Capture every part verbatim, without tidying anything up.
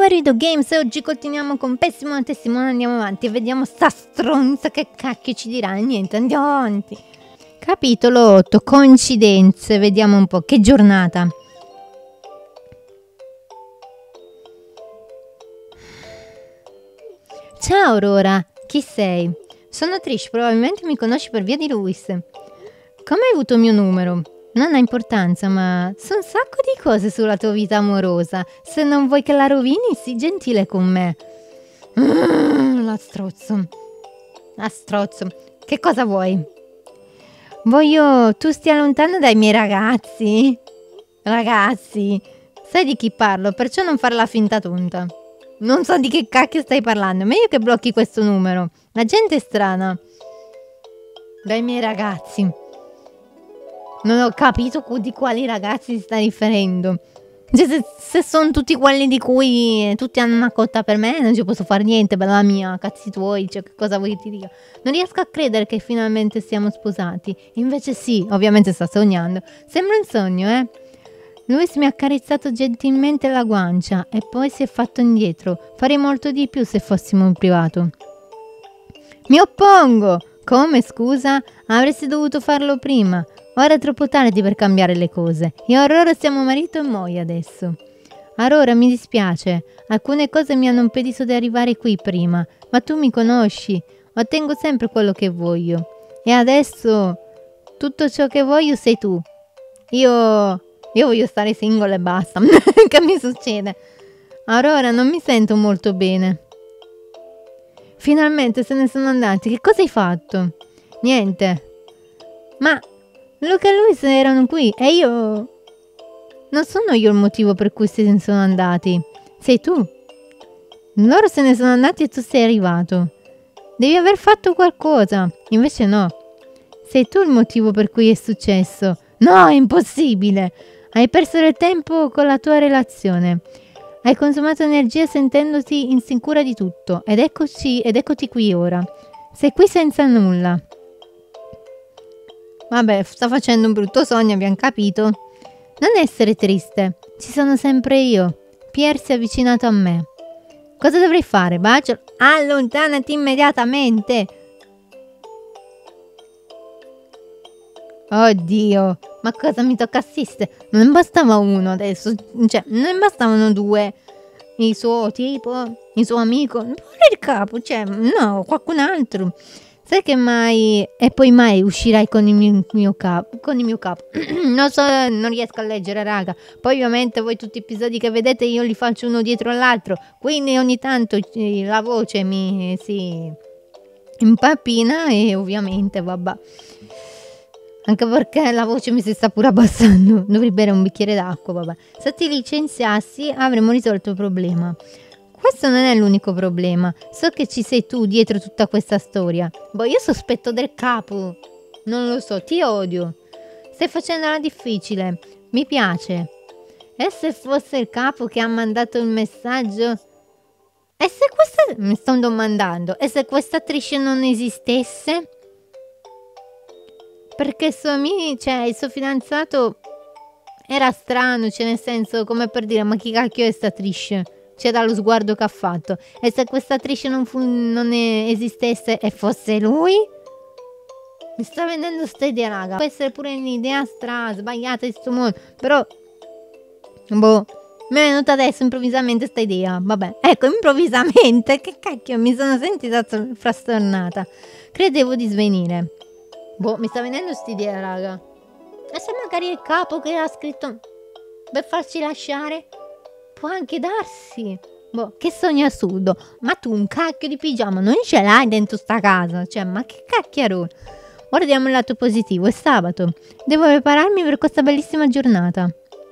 Over Video Games e oggi continuiamo con Pessimo Testimone, andiamo avanti e vediamo sta stronza che cacchio ci dirà. Niente, andiamo avanti. Capitolo otto, coincidenze, vediamo un po', che giornata. Ciao Aurora, chi sei? Sono Trish, probabilmente mi conosci per via di Luis. Come hai avuto il mio numero? Non ha importanza, ma so un sacco di cose sulla tua vita amorosa. Se non vuoi che la rovini, sii gentile con me. Mm, la strozzo. La strozzo. Che cosa vuoi? Voglio tu stia lontano dai miei ragazzi. Ragazzi. Sai di chi parlo, perciò non fare la finta tonta. Non so di che cacchio stai parlando. Meglio che blocchi questo numero. La gente è strana. Dai miei ragazzi. Non ho capito di quali ragazzi si sta riferendo. Cioè, se, se sono tutti quelli di cui tutti hanno una cotta per me, non ci posso fare niente, bella mia, cazzi tuoi, cioè che cosa vuoi che ti dica? Non riesco a credere che finalmente siamo sposati. Invece sì, ovviamente sta sognando. Sembra un sogno, eh? Luis mi ha accarezzato gentilmente la guancia e poi si è fatto indietro. Farei molto di più se fossimo in privato. Mi oppongo! Come, scusa? Avresti dovuto farlo prima. Ora è troppo tardi per cambiare le cose. Io e Aurora siamo marito e moglie adesso. Aurora, mi dispiace. Alcune cose mi hanno impedito di arrivare qui prima. Ma tu mi conosci. Ottengo sempre quello che voglio. E adesso tutto ciò che voglio sei tu. Io... Io voglio stare single e basta. Che mi succede? Aurora, non mi sento molto bene. Finalmente se ne sono andati. Che cosa hai fatto? Niente. Ma... Luca e Luis erano qui e io... Non sono io il motivo per cui se ne sono andati. Sei tu. Loro se ne sono andati e tu sei arrivato. Devi aver fatto qualcosa. Invece no. Sei tu il motivo per cui è successo. No, è impossibile. Hai perso del tempo con la tua relazione. Hai consumato energia sentendoti insicura di tutto. Ed eccoci, ed eccoti qui ora. Sei qui senza nulla. Vabbè, sta facendo un brutto sogno, abbiamo capito. Non essere triste, ci sono sempre io. Pierre si è avvicinato a me. Cosa dovrei fare, bacio? Allontanati immediatamente. Oddio, ma cosa mi tocca assistere? Non bastava uno adesso, cioè, non bastavano due. Il suo tipo, il suo amico, non il capo, cioè, no, qualcun altro. Sai che mai e poi mai uscirai con il mio, mio capo? Con il mio capo. Non so, non riesco a leggere, raga. Poi ovviamente voi tutti gli episodi che vedete io li faccio uno dietro l'altro. Quindi ogni tanto la voce mi si impappina e ovviamente vabbè. Anche perché la voce mi si sta pure abbassando. Dovrei bere un bicchiere d'acqua, vabbè. Se ti licenziassi avremmo risolto il problema. Questo non è l'unico problema. So che ci sei tu dietro tutta questa storia. Boh, io sospetto del capo. Non lo so, ti odio. Stai facendola difficile. Mi piace. E se fosse il capo che ha mandato il messaggio? E se questa... Mi sto domandando. E se questa attrice non esistesse? Perché il suo amico, cioè il suo fidanzato era strano, cioè nel senso come per dire, ma chi cacchio è sta attrice? C'è dallo sguardo che ha fatto. E se questa attrice non, fu, non è, esistesse e fosse lui? Mi sta vendendo sta idea, raga. Può essere pure un'idea stra sbagliata di sto mondo. Però boh, mi è venuta adesso improvvisamente sta idea. Vabbè, ecco, improvvisamente. Che cacchio, mi sono sentita frastornata. Credevo di svenire. Boh, mi sta venendo sta idea, raga. E se magari è il capo che ha scritto per farci lasciare? Può anche darsi. Boh, che sogno assurdo. Ma tu un cacchio di pigiama non ce l'hai dentro sta casa. Cioè, ma che cacchiaro. Guardiamo il lato positivo. È sabato. Devo prepararmi per questa bellissima giornata.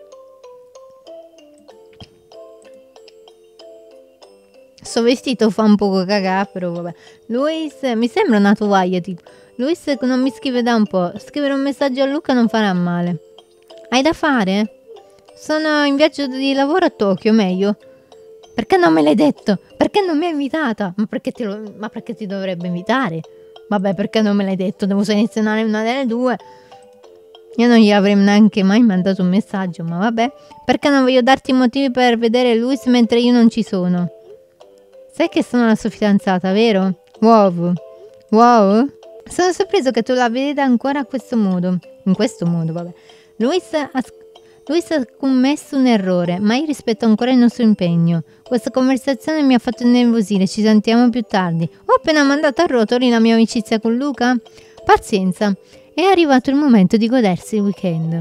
Sto vestito fa un poco cagare, però vabbè. Luis, mi sembra una tovaglia tipo. Luis non mi scrive da un po'. Scrivere un messaggio a Luca non farà male. Hai da fare? Sono in viaggio di lavoro a Tokyo, meglio. Perché non me l'hai detto? Perché non mi hai invitata? Ma perché ti, lo, ma perché ti dovrebbe invitare? Vabbè, perché non me l'hai detto? Devo selezionare una delle due. Io non gli avrei neanche mai mandato un messaggio, ma vabbè. Perché non voglio darti motivi per vedere Luis mentre io non ci sono. Sai che sono la sua fidanzata, vero? Wow. Wow. Sono sorpreso che tu la veda ancora a questo modo. In questo modo, vabbè. Luis ha, Luis ha commesso un errore, ma io rispetto ancora il nostro impegno. Questa conversazione mi ha fatto innervosire, ci sentiamo più tardi. Ho appena mandato a rotoli la mia amicizia con Luca. Pazienza, è arrivato il momento di godersi il weekend.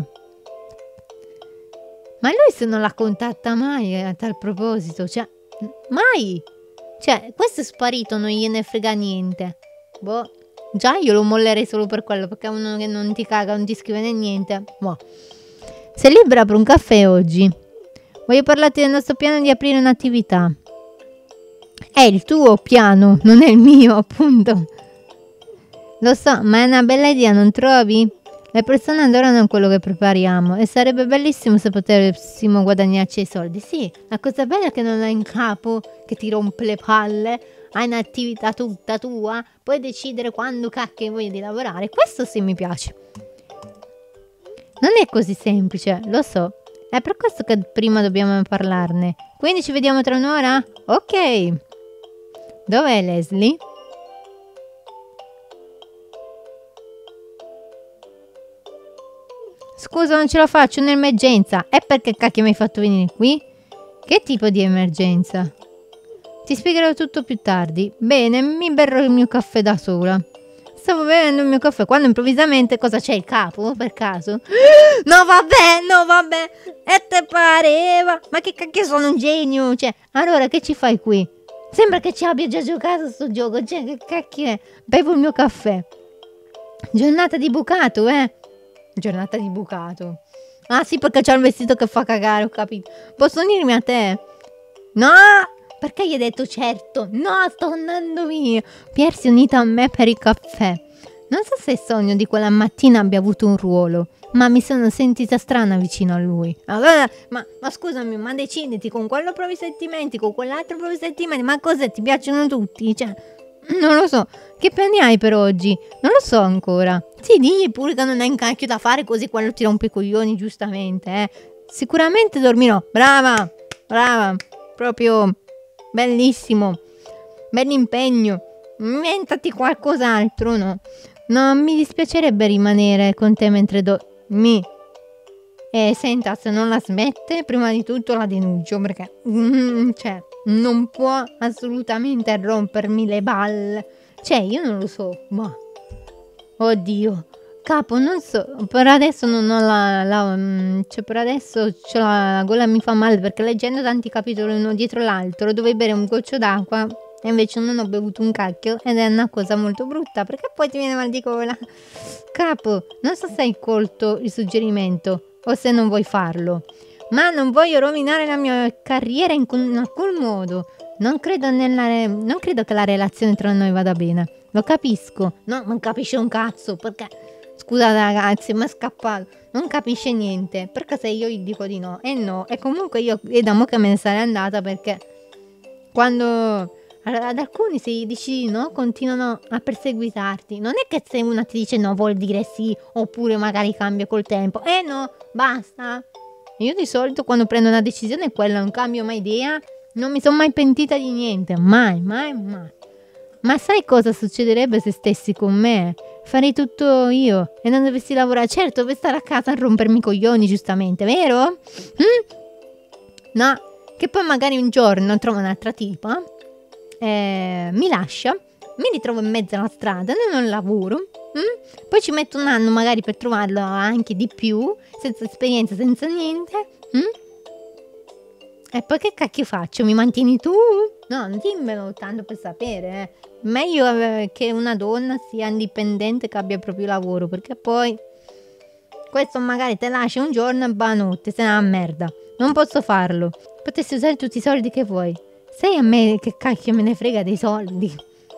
Ma Luis non la contatta mai a tal proposito, cioè, mai! Cioè, questo è sparito, non gliene frega niente. Boh, già io lo mollerei solo per quello, perché uno che non ti caga, non ti scrive né niente. Boh. Sei libera per un caffè oggi? Voglio parlarti del nostro piano di aprire un'attività. È il tuo piano, non è il mio, appunto. Lo so, ma è una bella idea, non trovi? Le persone adorano quello che prepariamo e sarebbe bellissimo se potessimo guadagnarci i soldi. Sì, la cosa bella è che non hai in capo che ti rompe le palle, hai un'attività tutta tua, puoi decidere quando cacchio hai voglia di lavorare. Questo sì mi piace. Non è così semplice, lo so. È per questo che prima dobbiamo parlarne. Quindi ci vediamo tra un'ora? Ok. Dov'è Leslie? Scusa, non ce la faccio, un'emergenza. E perché cacchio mi hai fatto venire qui? Che tipo di emergenza? Ti spiegherò tutto più tardi. Bene, mi berrò il mio caffè da sola. Stavo bevendo il mio caffè quando improvvisamente cosa c'è, il capo per caso? No vabbè, no vabbè. E te pareva? Ma che cacchio, sono un genio. Cioè, allora che ci fai qui? Sembra che ci abbia già giocato sto gioco. Cioè, che cacchio è? Bevo il mio caffè. Giornata di bucato, eh? Giornata di bucato. Ah sì, perché c'è il vestito che fa cagare, ho capito. Posso unirmi a te? No! Perché gli hai detto certo? No, sto andando via. Pier si è unita a me per il caffè. Non so se il sogno di quella mattina abbia avuto un ruolo, ma mi sono sentita strana vicino a lui. Allora, ma, ma scusami, ma deciditi, con quello provi sentimenti, con quell'altro provi sentimenti, ma cos'è? Ti piacciono tutti? Cioè, non lo so. Che piani hai per oggi? Non lo so ancora. Sì, digli pure che non hai un cacchio da fare, così quello ti rompe i coglioni, giustamente, eh. Sicuramente dormirò. Brava, brava, proprio bellissimo. Bell'impegno. Inventati qualcos'altro, no? No, mi dispiacerebbe rimanere con te mentre dormi. E senta, se non la smette, prima di tutto la denuncio, perché mm, cioè, non può assolutamente rompermi le balle. Cioè, io non lo so, ma oddio, capo, non so, per adesso non ho la, la mm, cioè per adesso c'ho la, la gola mi fa male, perché leggendo tanti capitoli uno dietro l'altro dovevi bere un goccio d'acqua e invece non ho bevuto un cacchio, ed è una cosa molto brutta, perché poi ti viene mal di gola. Capo, non so se hai colto il suggerimento o se non vuoi farlo, ma non voglio rovinare la mia carriera in, in alcun modo. Non credo, nella, non credo che la relazione tra noi vada bene. Lo capisco. No, non capisce un cazzo, perché... Scusate ragazzi, mi è scappato. Non capisce niente, perché se io gli dico di no, e no. E comunque io è da mo' che me ne sarei andata, perché quando... ad alcuni se gli dici di no, continuano a perseguitarti. Non è che se una ti dice no vuol dire sì, oppure magari cambia col tempo. Eh no, basta. Io di solito quando prendo una decisione è quella, non cambio mai idea. Non mi sono mai pentita di niente, mai, mai, mai. Ma sai cosa succederebbe se stessi con me? Farei tutto io e non dovessi lavorare. Certo, dovrei stare a casa a rompermi i coglioni, giustamente, vero? Mm? No, che poi magari un giorno trovo un'altra tipa, eh, mi lascia, mi ritrovo in mezzo alla strada, non ho lavoro, mm? Poi ci metto un anno magari per trovarlo, anche di più, senza esperienza, senza niente, mm? E poi che cacchio faccio? Mi mantieni tu? No, dimmelo tanto per sapere, eh. Meglio eh, che una donna sia indipendente, che abbia proprio lavoro, perché poi questo magari te lascia un giorno e banotte, se ne va a merda. Non posso farlo. Potessi usare tutti i soldi che vuoi. Sai a me che cacchio me ne frega dei soldi?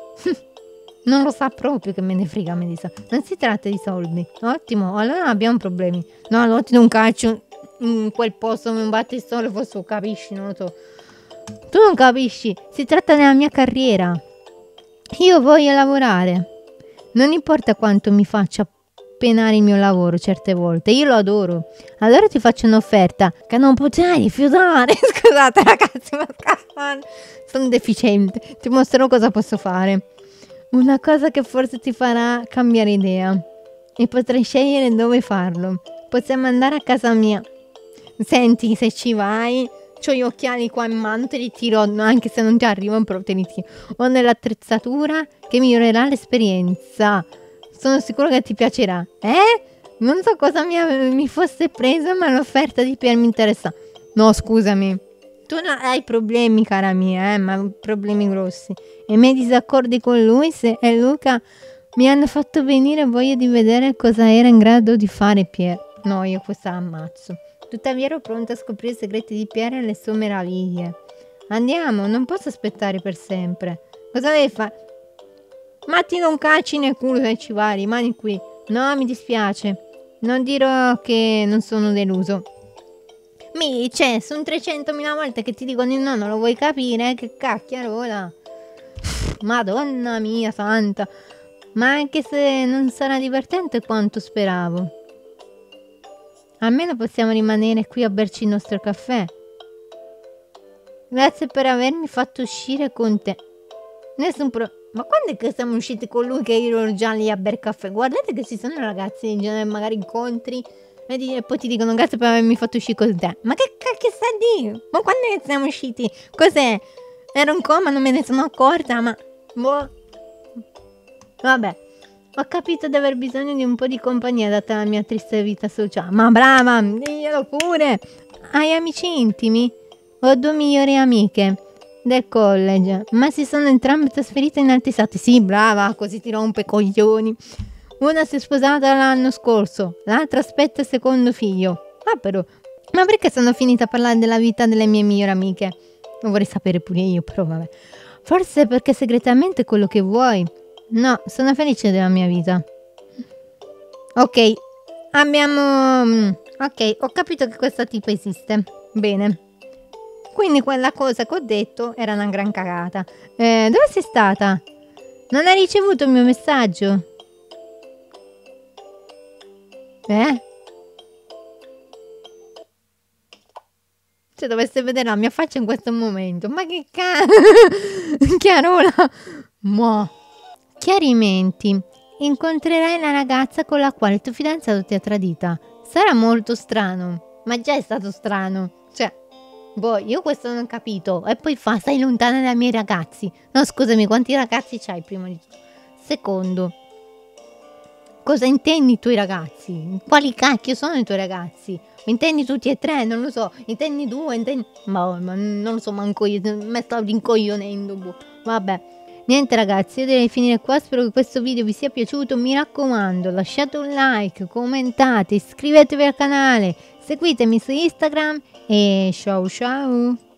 Non lo sa proprio che me ne frega me dei soldi. Non si tratta di soldi. Ottimo, allora non abbiamo problemi. No, allora ti do un calcio in quel posto, mi batte il sole, forse lo capisci, non lo so. Tu non capisci, si tratta della mia carriera. Io voglio lavorare. Non importa quanto mi faccia penare il mio lavoro certe volte. Io lo adoro. Allora ti faccio un'offerta che non potrai rifiutare. Scusate ragazzi, ma sono deficiente. Ti mostrerò cosa posso fare. Una cosa che forse ti farà cambiare idea. E potrai scegliere dove farlo. Possiamo andare a casa mia. Senti, se ci vai, c'ho gli occhiali qua in mano, te li tiro, anche se non ti arrivano, però te li tiro. Ho nell'attrezzatura che migliorerà l'esperienza. Sono sicuro che ti piacerà. Eh? Non so cosa mi, mi fosse preso, ma l'offerta di Pier mi interessa. No, scusami. Tu non hai problemi, cara mia, eh, ma problemi grossi. E i miei disaccordi con Luis e Luca mi hanno fatto venire voglia di vedere cosa era in grado di fare Pier. No, io questa ammazzo. Tuttavia ero pronta a scoprire i segreti di Pier e le sue meraviglie. Andiamo, non posso aspettare per sempre. Cosa devi fare? Ma ti non calci nel culo se ci vai, rimani qui. No, mi dispiace. Non dirò che non sono deluso. Mi, cioè, sono trecentomila volte che ti dicono no, non lo vuoi capire? Che cacchiarola. Madonna mia santa. Ma anche se non sarà divertente quanto speravo. Almeno possiamo rimanere qui a berci il nostro caffè. Grazie per avermi fatto uscire con te. Nessun problema. Ma quando è che siamo usciti con lui che io ero già lì a bere caffè? Guardate che ci sono ragazzi in genere magari incontri e, di, e poi ti dicono grazie per avermi fatto uscire con te. Ma che cacchio sta a dire? Ma quando è che siamo usciti? Cos'è? Ero in coma, non me ne sono accorta, ma... Boh. Vabbè. Ho capito di aver bisogno di un po' di compagnia data la mia triste vita sociale. Ma brava, diglielo pure. Hai amici intimi? Ho due migliori amiche del college, ma si sono entrambe trasferite in altri stati. Sì, brava, così ti rompe i coglioni. Una si è sposata l'anno scorso, l'altra aspetta il secondo figlio. Ah però, ma perché sono finita a parlare della vita delle mie migliori amiche? Lo vorrei sapere pure io, però vabbè. Forse perché segretamente è quello che vuoi. No, sono felice della mia vita. Ok, abbiamo... Ok, ho capito che questa tipa esiste. Bene. Quindi quella cosa che ho detto era una gran cagata. Eh, dove sei stata? Non hai ricevuto il mio messaggio? Eh? Se doveste vedere la mia faccia in questo momento. Ma che cazzo? Chiarola. Mo. Chiarimenti. Incontrerai la ragazza con la quale tuo fidanzato ti ha tradita. Sarà molto strano. Ma già è stato strano. Cioè, boh, io questo non ho capito. E poi fa, stai lontana dai miei ragazzi. No, scusami, quanti ragazzi c'hai prima di tutto? Secondo, cosa intendi i tuoi ragazzi? Quali cacchio sono i tuoi ragazzi? Intendi tutti e tre? Non lo so. Intendi due? Intendi... Ma, ma non lo so manco io. Mi sto rincoglionendo. Boh. Vabbè. Niente ragazzi, io direi finire qua, spero che questo video vi sia piaciuto, mi raccomando lasciate un like, commentate, iscrivetevi al canale, seguitemi su Instagram e ciao ciao!